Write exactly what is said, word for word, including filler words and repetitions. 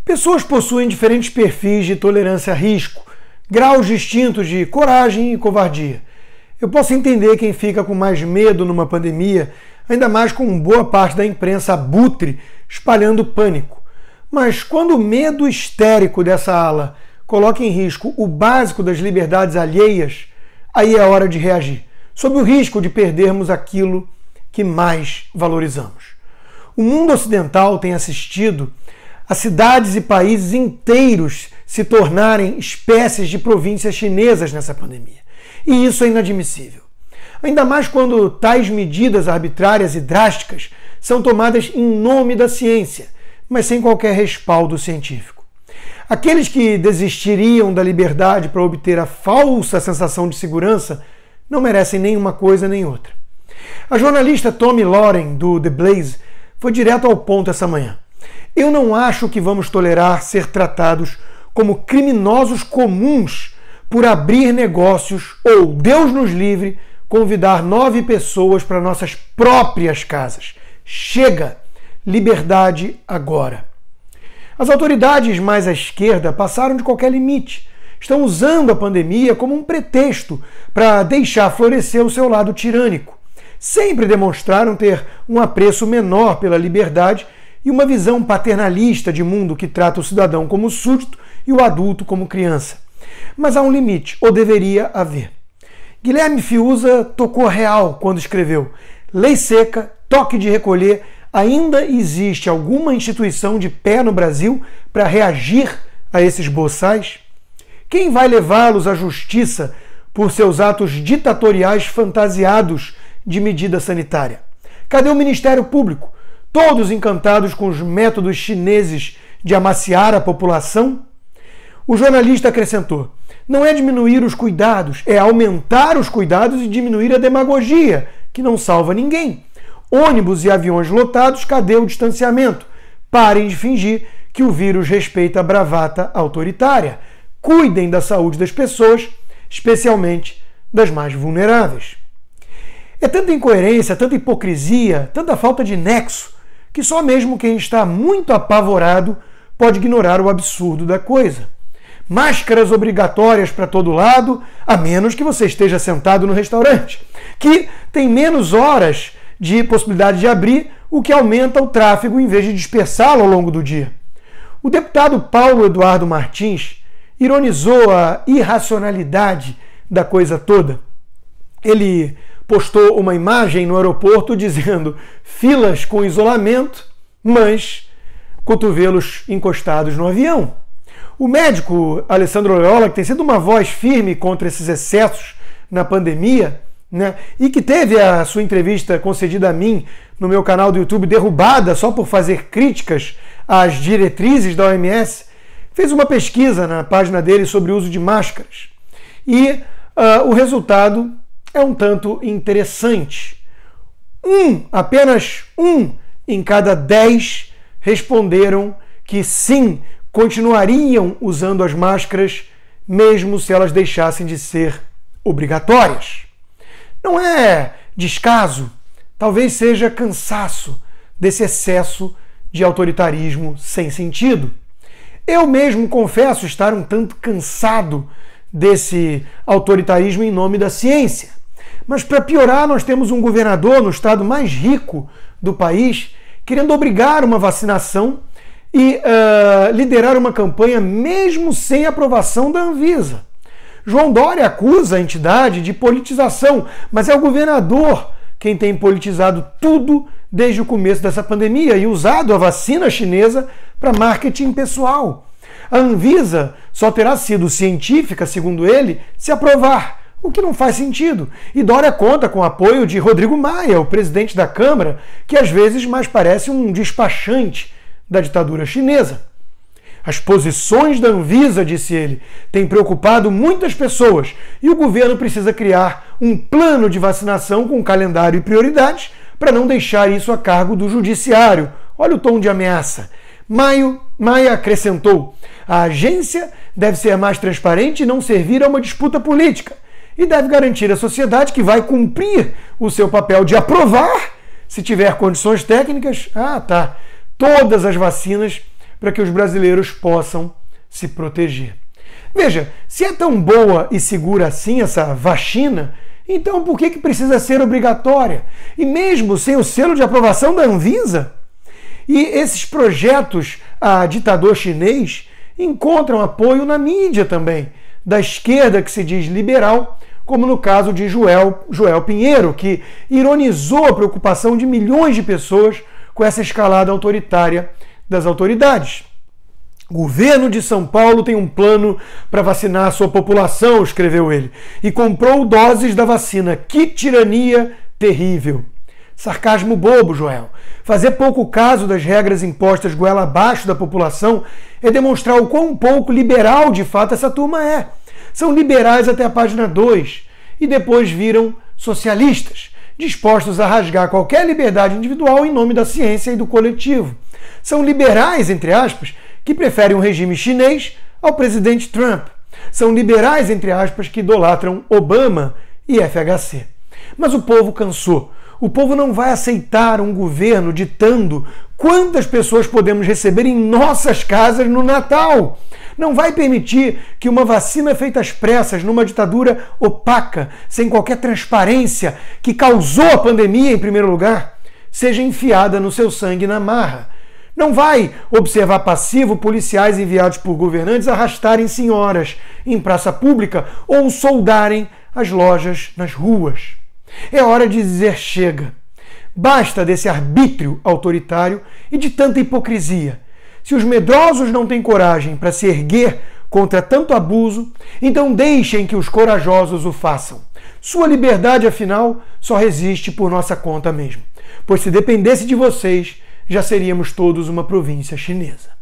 Pessoas possuem diferentes perfis de tolerância a risco, graus distintos de coragem e covardia. Eu posso entender quem fica com mais medo numa pandemia, ainda mais com boa parte da imprensa abutre espalhando pânico. Mas quando o medo histérico dessa ala coloca em risco o básico das liberdades alheias, aí é hora de reagir, sob o risco de perdermos aquilo que mais valorizamos. O mundo ocidental tem assistido a cidades e países inteiros se tornarem espécies de províncias chinesas nessa pandemia. E isso é inadmissível. Ainda mais quando tais medidas arbitrárias e drásticas são tomadas em nome da ciência, mas sem qualquer respaldo científico. Aqueles que desistiriam da liberdade para obter a falsa sensação de segurança não merecem nem uma coisa nem outra. A jornalista Tomi Lahren, do The Blaze, foi direto ao ponto essa manhã. Eu não acho que vamos tolerar ser tratados como criminosos comuns por abrir negócios ou, Deus nos livre, convidar nove pessoas para nossas próprias casas. Chega! Liberdade agora. As autoridades mais à esquerda passaram de qualquer limite. Estão usando a pandemia como um pretexto para deixar florescer o seu lado tirânico. Sempre demonstraram ter um apreço menor pela liberdade e uma visão paternalista de mundo que trata o cidadão como súdito e o adulto como criança. Mas há um limite, ou deveria haver. Guilherme Fiuza tocou real quando escreveu: lei seca, toque de recolher, ainda existe alguma instituição de pé no Brasil para reagir a esses boçais? Quem vai levá-los à justiça por seus atos ditatoriais fantasiados de medida sanitária? Cadê o Ministério Público? Todos encantados com os métodos chineses de amaciar a população? O jornalista acrescentou: não é diminuir os cuidados, é aumentar os cuidados e diminuir a demagogia, que não salva ninguém. Ônibus e aviões lotados, cadê o distanciamento? Parem de fingir que o vírus respeita a bravata autoritária. Cuidem da saúde das pessoas, especialmente das mais vulneráveis. É tanta incoerência, tanta hipocrisia, tanta falta de nexo, que só mesmo quem está muito apavorado pode ignorar o absurdo da coisa. Máscaras obrigatórias para todo lado, a menos que você esteja sentado no restaurante, que tem menos horas de possibilidade de abrir, o que aumenta o tráfego em vez de dispersá-lo ao longo do dia. O deputado Paulo Eduardo Martins ironizou a irracionalidade da coisa toda. Ele postou uma imagem no aeroporto dizendo filas com isolamento, mas cotovelos encostados no avião. O médico Alessandro Loyola, que tem sido uma voz firme contra esses excessos na pandemia, né, e que teve a sua entrevista concedida a mim no meu canal do YouTube derrubada só por fazer críticas às diretrizes da O M S, fez uma pesquisa na página dele sobre o uso de máscaras. E uh, o resultado é um tanto interessante. Um, apenas um em cada dez responderam que sim, continuariam usando as máscaras mesmo se elas deixassem de ser obrigatórias. Não é descaso, talvez seja cansaço desse excesso de autoritarismo sem sentido. Eu mesmo confesso estar um tanto cansado desse autoritarismo em nome da ciência. Mas para piorar, nós temos um governador no estado mais rico do país querendo obrigar uma vacinação e uh, liderar uma campanha mesmo sem aprovação da Anvisa. João Dória acusa a entidade de politização, mas é o governador quem tem politizado tudo desde o começo dessa pandemia e usado a vacina chinesa para marketing pessoal. A Anvisa só terá sido científica, segundo ele, se aprovar, o que não faz sentido. E Dória conta com o apoio de Rodrigo Maia, o presidente da Câmara, que às vezes mais parece um despachante da ditadura chinesa. As posições da Anvisa, disse ele, têm preocupado muitas pessoas e o governo precisa criar um plano de vacinação com calendário e prioridades para não deixar isso a cargo do judiciário. Olha o tom de ameaça. Maio, Maia acrescentou: a agência deve ser mais transparente e não servir a uma disputa política e deve garantir à sociedade que vai cumprir o seu papel de aprovar, se tiver condições técnicas, ah tá, todas as vacinas para que os brasileiros possam se proteger. Veja, se é tão boa e segura assim essa vacina, então por que que precisa ser obrigatória? E mesmo sem o selo de aprovação da Anvisa? E esses projetos a ditador chinês encontram apoio na mídia também, da esquerda que se diz liberal, como no caso de Joel, Joel Pinheiro, que ironizou a preocupação de milhões de pessoas com essa escalada autoritária das autoridades. O governo de São Paulo tem um plano para vacinar a sua população, escreveu ele, e comprou doses da vacina. Que tirania terrível! Sarcasmo bobo, Joel. Fazer pouco caso das regras impostas goela abaixo da população é demonstrar o quão pouco liberal de fato essa turma é. São liberais até a página dois e depois viram socialistas, dispostos a rasgar qualquer liberdade individual em nome da ciência e do coletivo. São liberais, entre aspas, que preferem um regime chinês ao presidente Trump. São liberais, entre aspas, que idolatram Obama e F H C. Mas o povo cansou. O povo não vai aceitar um governo ditando quantas pessoas podemos receber em nossas casas no Natal. Não vai permitir que uma vacina feita às pressas, numa ditadura opaca, sem qualquer transparência, que causou a pandemia em primeiro lugar, seja enfiada no seu sangue na marra. Não vai observar passivo policiais enviados por governantes arrastarem senhoras em praça pública ou soldarem as lojas nas ruas. É hora de dizer chega. Basta desse arbítrio autoritário e de tanta hipocrisia. Se os medrosos não têm coragem para se erguer contra tanto abuso, então deixem que os corajosos o façam. Sua liberdade, afinal, só resiste por nossa conta mesmo. Pois se dependesse de vocês, já seríamos todos uma província chinesa.